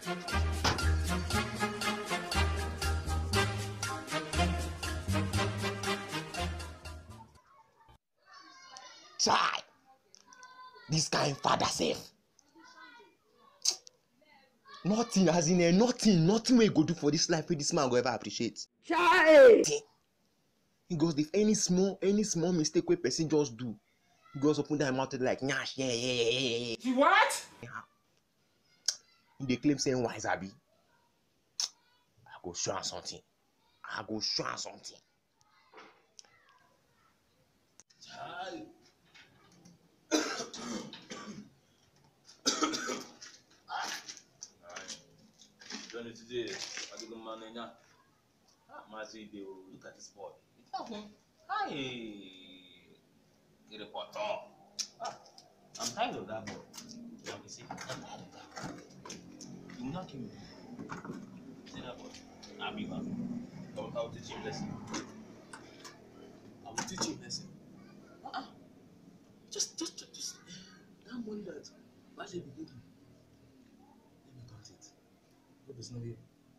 Chai! This kind father safe. Nothing as in nothing we go do for this life this man go ever appreciate. Chai! Because if any small mistake where person just do, he goes open their mouth like nyash, yeah. What? They claim saying wise Abi. I go show him something. Chai. Johnny today, I do man now. Mazi, they will look at this boy. Hi, the reporter. I'm tired of that boy. Let me see. I'm tired of that. You will not kill me. See that boy? I'll be back. I will teach him lesson. I will teach him lesson. Just that money that Mazi will give me. Let me count it. Hope it's not here.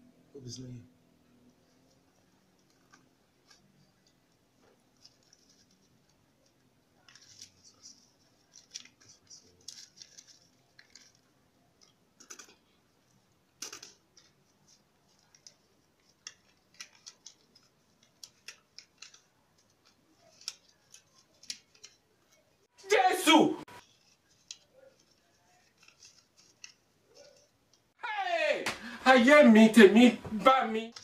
Jesus! Hey! Ayé mi tèmi bá mi.